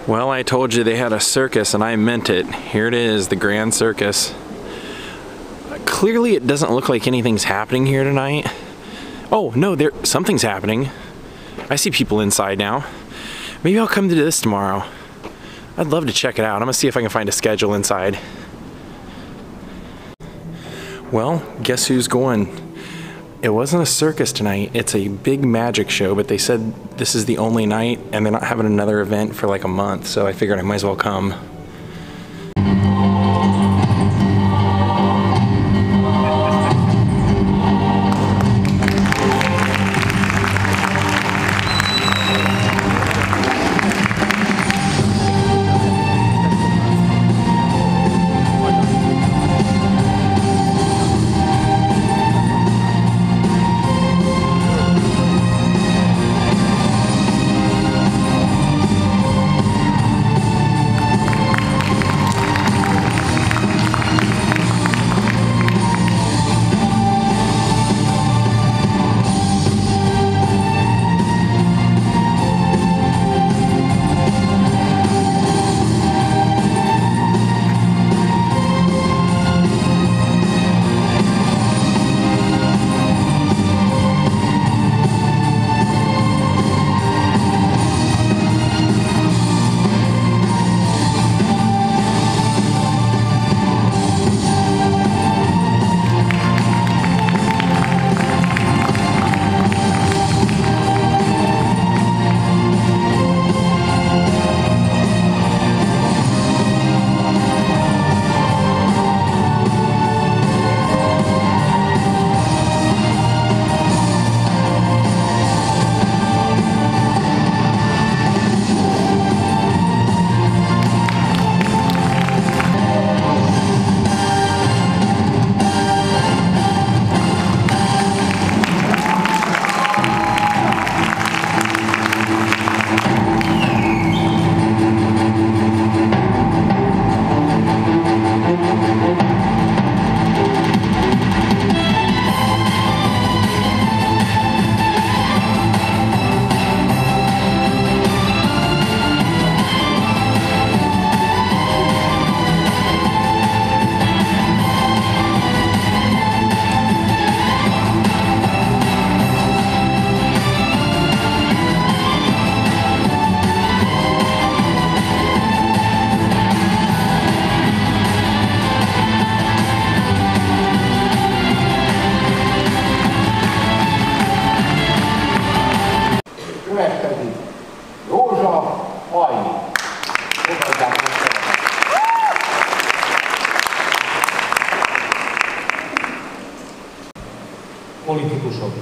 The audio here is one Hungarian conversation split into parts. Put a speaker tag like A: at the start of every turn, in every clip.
A: Well, I told you they had a circus and I meant it. Here it is, the Grand Circus. Clearly it doesn't look like anything's happening here tonight. Oh, no, something's happening. I see people inside now. Maybe I'll come to this tomorrow. I'd love to check it out. I'm gonna see if I can find a schedule inside. Well, guess who's going? It wasn't a circus tonight, it's a big magic show, but they said this is the only night and they're not having another event for like a month, so I figured I might as well come.
B: Politikusok.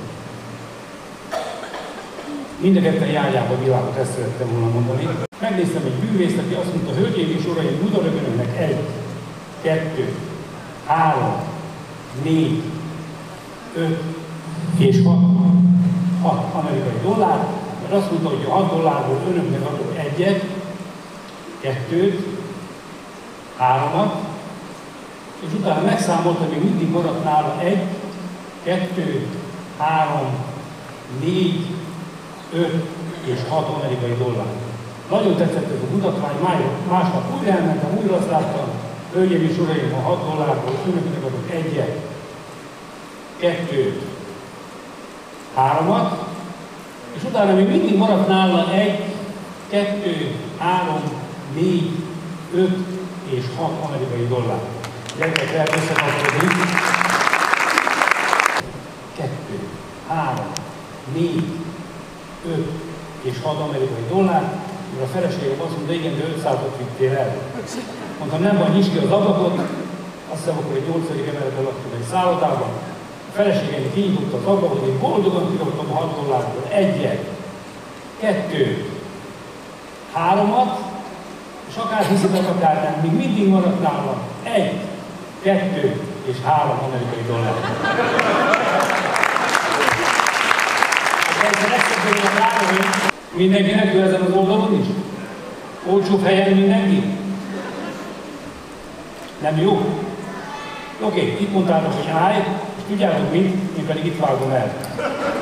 B: Mind a ketten járják a világot, ezt szerettem volna mondani. Megnéztem egy bűvészt, aki azt mondta, hölgyeim és uraim, Budarögönöknek 1, 2, 3, 4, 5 és 6 amerikai dollár, mert azt mondta, hogy a 6 dollárból önöknek adok 1-et, 2-t, 3-at, és utána megszámolta, hogy még mindig maradt nála 1, 2, 3, 4, 5 és 6 amerikai dollár. Nagyon tetszett ez a mutatvány, másnap újra elmentem, újra azt láttam, hölgyeim és uraim, a 6 dollárból önöknek adok 1-et, 2-t, 3-at, és utána még mindig maradt nála 1, 2, 3, 4, 5 és 6 amerikai dollár. Gyerekek, lehet összekapcsolni. 2, 3, 4, 5 és 6 amerikai dollár, mert a feleségem azt mondta, igen, de 500-ot vittél el. Mondtam, nem van, nyisd ki az ablakot, azt hiszem, akkor egy 8. emeletben laktunk egy szállodában. A feleségem kinyitotta az ablakot, én boldogan kidobtam a 6 dollárból 1-et, 2-t, 3-at, és akár hiszitek, akár nem, még mindig maradt nálam 1, 2 és 3 amerikai dollár. Mindenkinek ő ezen az oldalon is? Olcsóbb helyen mindenki? Nem jó? Oké, itt mondtátok, hogy állj, és tudjátok mit, én pedig itt vágom el.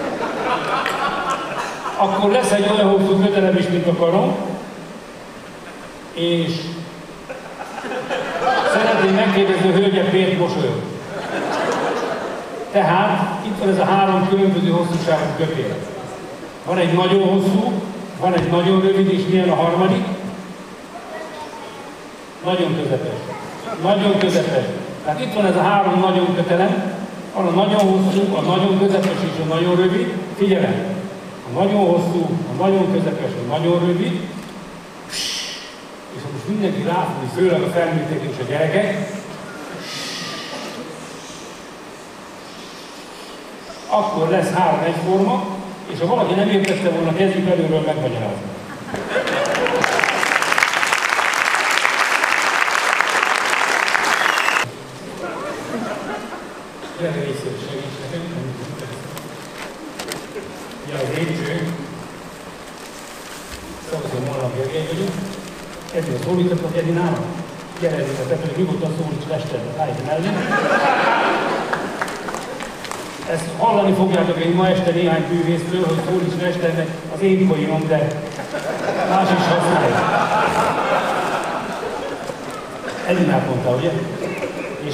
B: Akkor lesz egy olyan hosszú kötelem is, mint a karom, és szeretném megkérdezni a hölgyet, miért mosolyog. Tehát itt van ez a 3 különböző hosszúságú kötél. Van egy nagyon hosszú, van egy nagyon rövid, és milyen a harmadik? Nagyon közepes. Nagyon közepes. Tehát itt van ez a 3 nagyon kötelem, van a nagyon hosszú, a nagyon közepes és a nagyon rövid. Figyelem! A nagyon hosszú, a nagyon közepes, a nagyon rövid. És most mindenki ráfogni, főleg a felnőttek és a gyerekek. Akkor lesz 3 egyforma, és ha valaki nem értette volna, kezdjük előről megmagyarázni. Gyere részét segíts nekem. Ja, az lépcső. Szavazom Molnár Gergely vagyok. Ezért szólítatok Edi nálam. Gyere ezért, te pedig nyugodtan szólíts Mesterbe, állj mellé. Ezt hallani fogjátok én ma este néhány bűvésztől, hogy szólíts Mesternek az én poénom, de más is használja. Edinát mondta, ugye? És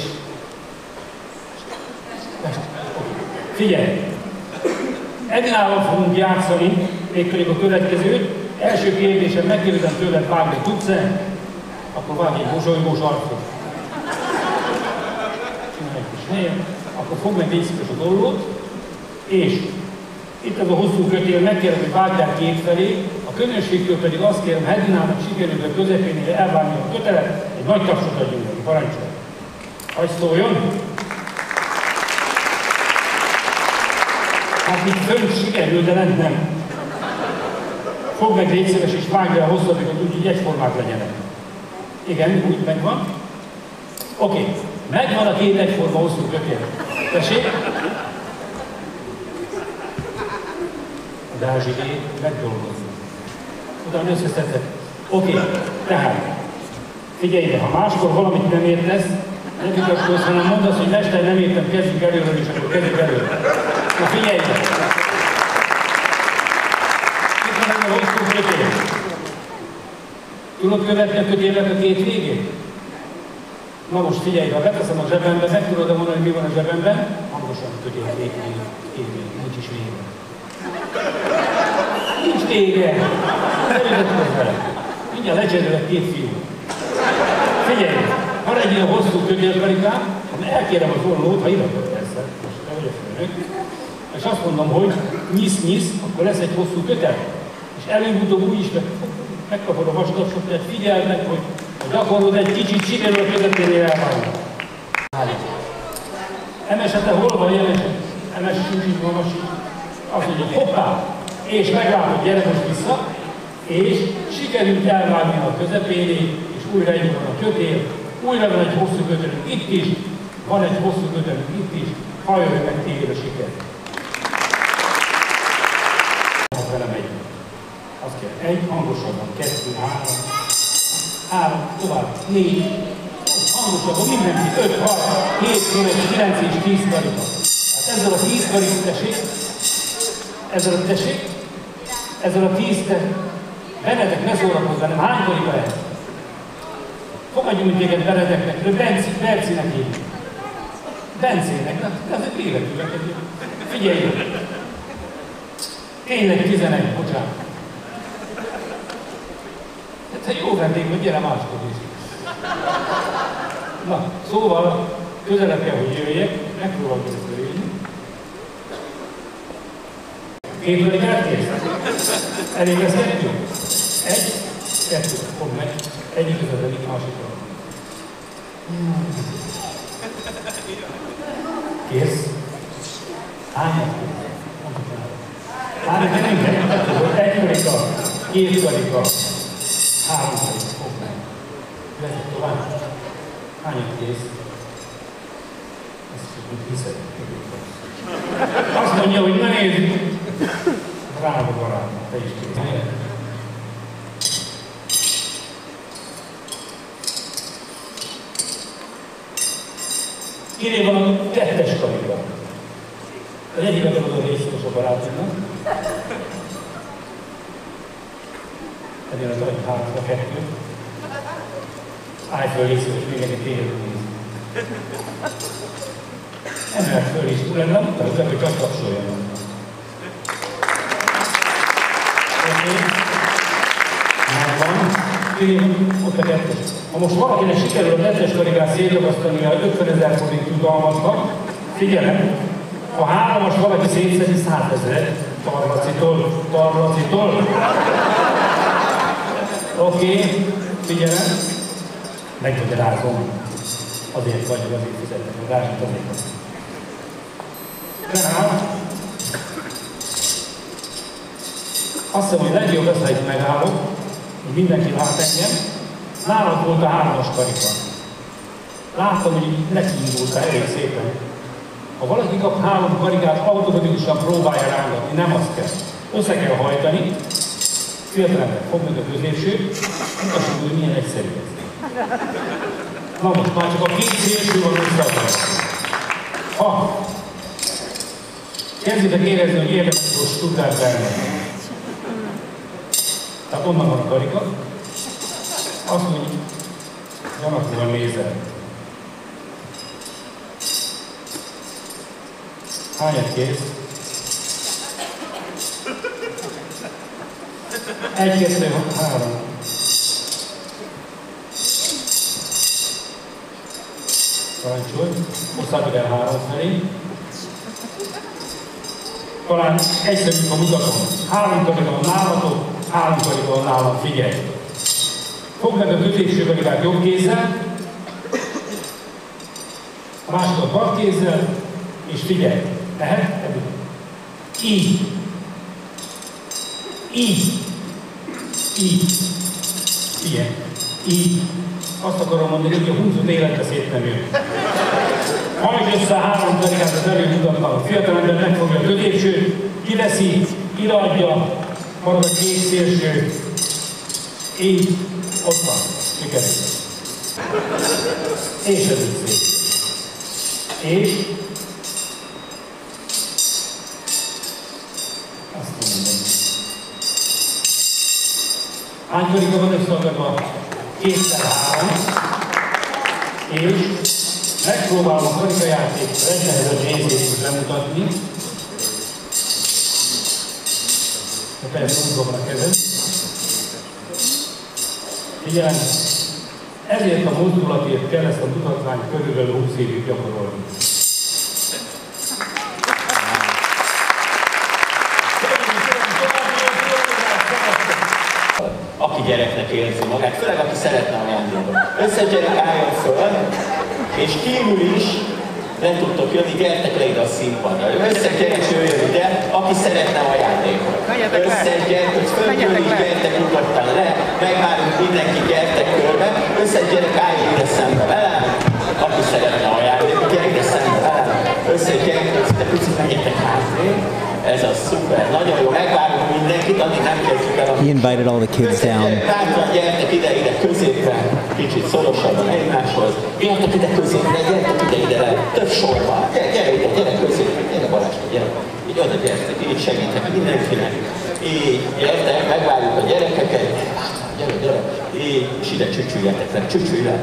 B: figyelj! Edinával fogunk játszani, mégpedig a következőt. Első kérdésem, megkérdezem tőled, vágni tudsz-e? Akkor vágj egy mosolygós arcot. Csinálj egy kis helyet. Akkor fogd meg végszíves a dollót, és itt ez a hosszú kötél, megkérem, hogy vágják kétfelé, a közönségtől pedig azt kérem, Edinának sikerül a közepénél elvágni a kötelet, egy nagy tapsot adjunk neki, parancsolj! Hagyj szóljon! Hát itt fönt sikerül, de lent nem. Fogd meg légy szíves, és vágj el a hosszabbikat, úgyhogy egyformák legyenek. Igen, úgy megvan. Oké, megvan a 2 egyforma hosszú kötél. Tessék? A Dázsigé megdolgozni. Utána összeszedett. Oké, tehát figyelj ide, ha máskor valamit nem értesz, ne vitatkozz, hanem mondd azt, hogy Mester, nem értem, kezdjük előről, és akkor kezdjük előről. Na figyelj ide! Itt van ez a hosszú kötél. Tudod követni a kötélnek a 2 végét? Na most figyelj, ha beteszem a zsebembe, meg tudod mondani, mi van a zsebemben? Hangosan kötél vége, nincs is vége. Nincs vége! Ne vitatkozz vele. Mindjárt lecserélek 2 fiú. Figyelj, van egy ilyen hosszú kötélkarikám, elkérem az orlót, ha iratok persze, most te vagy a főnök, és azt mondom, hogy nyisz, akkor lesz egy hosszú kötel, és előbb-utóbb úgy is megkapod a vastagságot, tehát figyeld meg, hogy ha gyakorlod egy kicsit, sikerül a közepénél elválni. Emesete hol van, emes sincs, magas sincs. Azt mondja, hoppá, és meglátod, gyere most vissza, és sikerült elvágni a közepénél, és újra egy van a kötél, újra van egy hosszú kötelünk itt is, van egy hosszú kötelünk itt is, hajolj meg téged a siker. Velem egy. Azt kell, 1, hangosabban, 2, 3, tovább, 4, hangosabban, mindenki, 5, 6, 7, 8, 9 és 10 karika. Hát ezzel a 10 karika, tessék, ezzel a 10, Benedek, ne szórakozz velem, hány karika ez? Fogadjunk téged Benedeknek, Bercinek hívjuk. Bencének, de az egy életűek. Figyelj! Tényleg 11, bocsánat. Hát jó vendég, hogy gyere máskor is. Na, szóval közelebb kell, hogy jöjjek, megpróbálom összejönni. 2 karikát kész? Elég lesz 2? 1, 2, fogd meg. Egyik között, másikra. Kész? Hányat kész? Hányat nem mindegy. 1 karika, 2 karika, 3 karika. Fogd meg. Vezet tovább. Hányat kész? Ezt csak úgy hiszed. Azt mondja, hogy ne nézzük. Drága barátom, te is kész. Kinél van a 2-es karika. Az egyikben az a részletes a barátomnak. Ennél az egy hátra 2. Állj föl, légy szíves, mindenki tényleg néz. Emelt föl is, uram, nem utána, hogy csak tapsoljanak. Oké. Megvan. Ott a kettes. Ha most valakinek sikerül a kettes karikát szétragasztani a 50 000 forint jutalmatnak, figyelem, a hármas valaki szétszedi 100 000 tarlacitól. Oké, figyelem, megmagyarázom. Azért vagyok, azért fizetnek, a gázsit azért. Tehát, azt hiszem, hogy legjobb lesz, ha itt megállok, hogy mindenki lát engem. Nálad volt a 3-as karika. Láttam, hogy így nekiindultál elég szépen. Ha valaki kap 3 karikát, automatikusan próbálja rángatni, nem azt kell. Össze kell hajtani, fiatalember, fogd meg a középsőt, mutassuk, hogy milyen egyszerű ez. Na most már csak a 2 szélső van összeadva. Ha kezdjétek érezni, hogy érdemes volt Stuttgart elmenni. Tehát onnan van a karika. Azt mondja, hogy gyanakúan nézel. Hányat kész? 1, 2, 3. Parancsolj, hosszátok el 3 felé. Talán egyszerűbb a mutatom. 3 karika van nálatok, 3 karika van nálam, figyelj! Fogd meg a középső karikát jobb kézzel, a másikat bal kézzel, és figyelj! Így. Így. Így. Figyelj. Így. Azt akarom mondani, hogy a húzott életbe szét nem jön. Hajtsd össze 3 karikát az előmutatnak. A fiatalember megfogja a középsőt, kiveszi, kiradja, marad a 2 szélső. Így. Ott van. Sikerült. És ez így szép. És azt mondom. Hány karika van összeakadva? 2x3. És megpróbálom a karikajáték legnehezebb részét bemutatni. De persze úgy a kezed. Figyelj! Ezért a mozdulatért kell ezt a mutatványt körülbelül 20 évig gyakorolni.
C: Aki gyereknek érzi magát, főleg aki szeretne ajándékot. Összegyerek, álljon föl, és kívül is nem tudtok jönni, gyertek le ide a színpadra. Összegyerek, jöjjön ide, aki szeretne ajándékot. Összegyerek, hogy fölküldig gyertek nyugodtan le, megvárunk mindenki, gyertek körbe. Összegyerek, álljon ide szembe velem, aki szeretne ajándékot, gyertek ide szembe velem. Összegyerek, hogy picit menjetek hátré. Ez a szuper, nagyon jó, megvárunk mindenkit, addig nem kezdjük el.
D: He invited all the kids down.
C: Táncban gyertek ide középre, kicsit szorosabban egymáshoz. Gyertek ide középre, gyertek ide le, több sorban. Gyere ide, gyere középre, gyere Balázska, gyere. Így oda gyertek, így segítek mindenkinek. Így, gyertek, megvárjuk a gyerekeket. Gyere. Így, és ide csücsüljetek le, csücsülj le.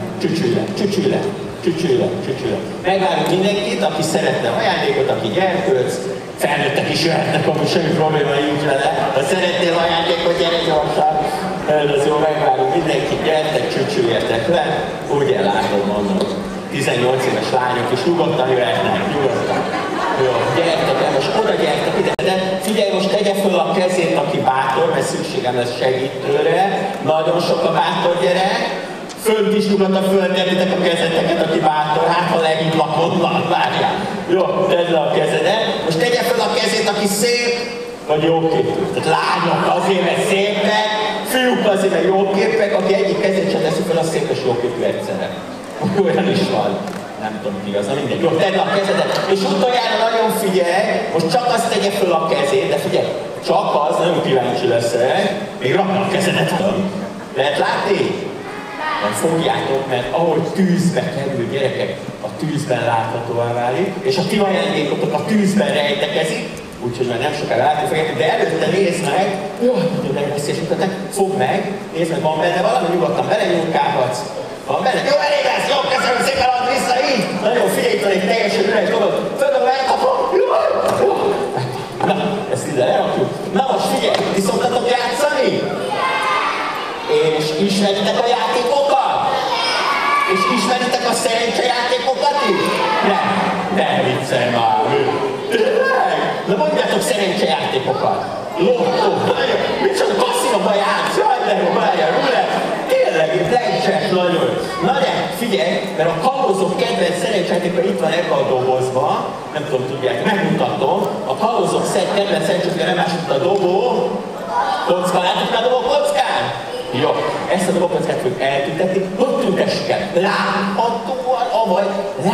C: Megvárjuk mindenkit, aki szeretne ajándékot, aki gyerkőc, felnőttek is jöhetnek, amúgy semmi probléma nincs vele. Ha szeretnél ajándékot, gyere gyorsan. Ez jó, megvárjuk mindenkit, gyertek, csücsüljetek le. Úgy ellátom, mondom. 18 éves lányok is nyugodtan jöhetnek, nyugodtan. Jó, gyertek el, most oda gyertek ide, de figyelj, most tegye föl a kezét, aki bátor, mert szükségem lesz segítőre. Nagyon sok a bátor gyerek. Fönt is nyugodtan föltennétek a kezeteket, aki bátor, hát ha legint lakod van, várjál. Jó, tedd le a kezedet. Most tegye föl a kezét, aki szép, vagy jóképű. Tehát lányok azért, mert szépek, fiúk azért, mert jóképek, aki egyik kezét sem teszi föl, az szép és jóképű egyszerre. Olyan is van. Nem tudom ki az, mindegy. Jó, tedd le a kezedet. És utoljára nagyon figyelj, most csak azt tegye föl a kezét, de figyelj, csak az, nagyon kíváncsi leszel, még rakd a kezedet föl. Lehet látni? Fogjátok, mert ahogy tűzbe kerül gyerekek, a tűzben láthatóvá válik, és a ti ajándékotok a tűzben rejtekezik, úgyhogy már nem sokára látni fogjátok, de előtte nézd meg, jó, nagyon veszélyes mutatok, fogd meg, nézd meg, van benne valami, nyugodtan belenyúlkálhatsz, Van benne? Jó, elég lesz, jó, köszönöm szépen, add vissza, így. Nagyon figyelj, itt van egy teljesen üres dolog. Földön elkapom, jó. Na, ezt ide lerakjuk. Na most figyelj, ti szoktatok játszani? És ismeritek a játékokat? És ismeritek a szerencsejátékokat is? Nem viccelj már. Tényleg? Na mondjátok szerencsejátékokat. Lottó, micsoda kaszinóban játsz, jaj, de jó, várjál, rulett. Tényleg, blackjack nagyon. Na de, figyelj, mert a kalózok kedvenc szerencsejátéka itt van ebben a dobozban. Nem tudom, tudják, megmutatom. A kalózok kedvenc szerencsejátéka nem más, mint a dobó. Kocka, látjuk már a dobó kockán? Jó, ezt a dobókockát fogjuk eltüntetni, hogy tüntessük el? Láthatóan, avagy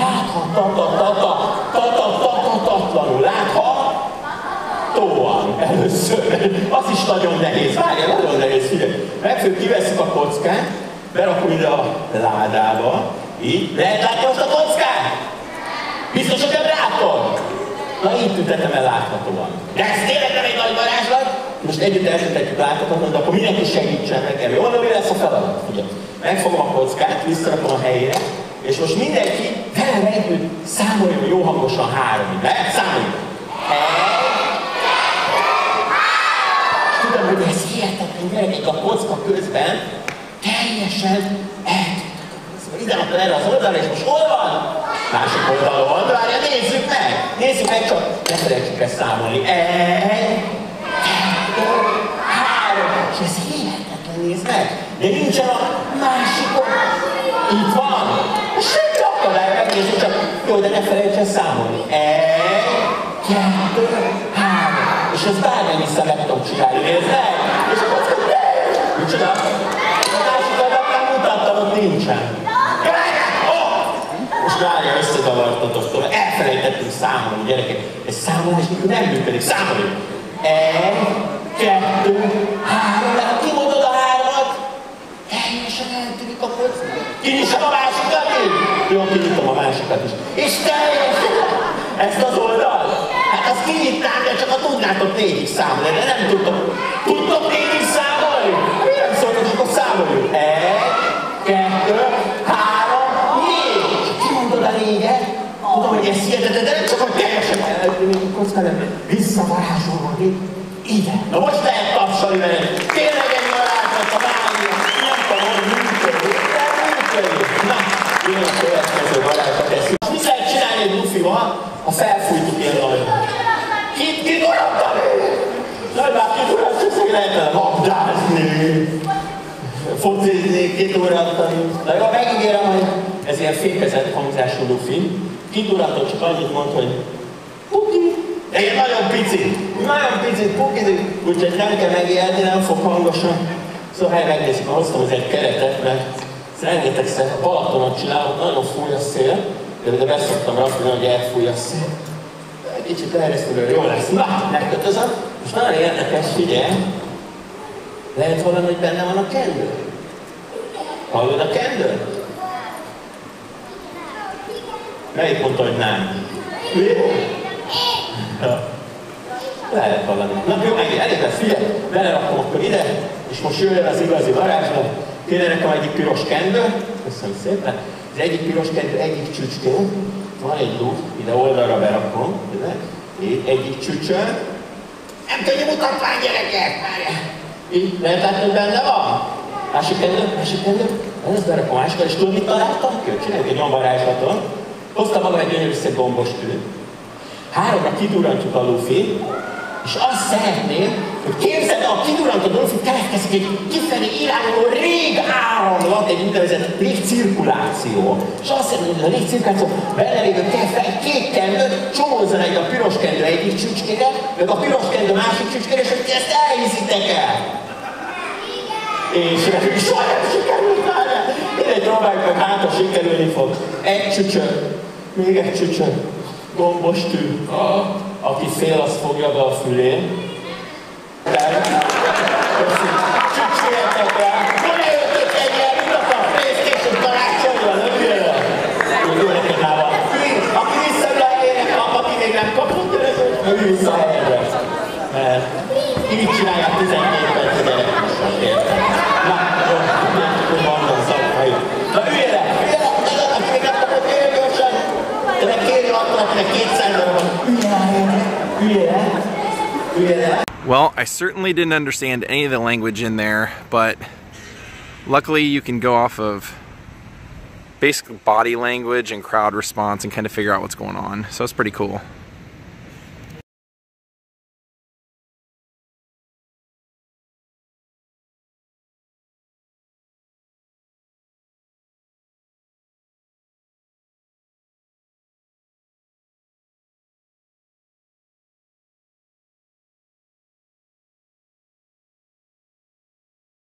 C: láthatatlanul, láthatóan először. Az is nagyon nehéz, várjál, nagyon nehéz, figyelj. Megfőbb kivesszük a kockát, berakjuk ide a ládába, így. Lehet látni most a kockát? Biztos, hogy nem látod? Na így tüntetem el láthatóan. De ez tényleg nem egy nagy varázslat? Most együtt eltüntetjük láthatóan, de akkor mindenki segítsen nekem. Jó, mi lesz a feladat? Figyelj. Megfogom a kockát, visszarakom a helyére, és most mindenki velem együtt számoljon jó hangosan 3-ig. Lehet? Számoljuk. És tudom, hogy ez hihetetlen gyerekek, a kocka közben teljesen eltűntek a kocka. Ide adta erre az oldalra, és most hol van? Másik oldalon, várja, nézzük meg! Nézzük meg, csak ne felejtsük ezt számolni. 1, 2, 3, és ez hihetetlen, nézd meg! De nincsen a másikon. Itt van! Senki akadály, megnézzük, csak jó, de ne felejts ezt számolni. 1, 2, 3, és ezt bármennyi szem meg tudom csinálni, nézd meg! És akkor azt mondja, micsoda? A másik oldalán mutattam, ott nincsen. Most várja, összezavartatok tovább. Elfelejtettünk számolni, gyerekek. Ez számolás nem működik. Számoljuk. 1, 2, 3. De ha kimondod a 3-at, teljesen eltűnik a kocka. Kinyissam a másikat is? Jó, kinyitom a másikat is. És teljesen ezt az oldalt. Hát azt kinyitnám, de csak ha tudnátok 4-ig számolni. De nem tudtok. Tudtok 4-ig számolni? Mi nem szóltok, akkor számoljuk. 1, 2, 3, 4. Kimondod a 4-et. Tudom, hogy ez hihetetlen, de nem csak, hogy teljesen eltűnik a kocka, hanem visszavarázsolva ide. Na most lehet tapsolni veled. Tényleg egy varázslat a mágia. Nem tudom, hogy működik. Nem működik. Na, jön a következő varázslat. Most mit lehet csinálni egy lufival, ha felfújtuk ilyen nagy? Kit uratani? Nagy már kit uratani, csak szépen lehet vele labdázni. Focizni, kit uratani. Na jó, megígérem, hogy ez ilyen fékezett hangzású lufi. Kit uratot csak annyit mond, hogy puki. De én nagyon picit pukizik, úgyhogy nem kell megijedni, nem fog hangosan. Szóval megnézzük, ha hoztam az egy keretet, mert rengetegszer a Balatonon csinálok, nagyon fúj a szél, de beszoktam rakni, hogy elfúj a szél. Egy kicsit eresztőről jó lesz. Na, megkötözöm. Most nagyon érdekes, figyelj. Lehet valami, hogy benne van a kendő? Hallod a kendőt? Melyik mondta, hogy nem? Lehet valami. Na jó, elég lesz, figyelj, belerakom akkor ide, és most jöjjön az igazi varázslat. Kéne nekem egyik piros kendő, köszönöm szépen. Az egyik piros kendő egyik csücskén, van egy lúd, ide oldalra berakom, ide, egyik csücsön. Nem könnyű mutatvány, gyerekek, várjál. Így, lehet látni, hogy benne van? Másik kendő, ezt berakom a másikat, és tudod, mit találtam? Csináljuk egy olyan varázslaton. Hoztam magam egy gyönyörű szép gombos tűt. 3-ra kidurrantjuk a lufi, és azt szeretném, hogy képzeld el, a kidurrantod a lufit, keletkezik egy kifelé irányuló régáramlat, egy úgynevezett légcirkuláció. És azt szeretném, hogy a légcirkuláció benne lévő egy kék kendőt csomózzon egy a piros kendő egyik csücskére, meg a piros kendő másik csücskére, és hogy ti ezt elhiszitek el. És soha nem sikerült már, mindegy, próbáljuk meg, hát ha sikerülni fog. Egy csücsön, még egy csücsön. Gombos tű. Aki fél, az fogja be a fülén. Csücsüljetek rá! Hol jöttök egy ilyen, mint a PlayStation tanácsolja, nem jöjjön? Úgy neked már van. Aki visszaülegének, aki még nem kapott, ő vissza a helyre. Mert így csinálják 12 perc a gyerekek. Na, jó, hogy mondom, szakmai. Na Na ülj le, aki még nem kapott, jöjjön gyorsan! De meg kérni attól, akinek 200 darabon. Ülj le.
A: Well, I certainly didn't understand any of the language in there, but luckily you can go off of basic body language and crowd response and kind of figure out what's going on. So it's pretty cool.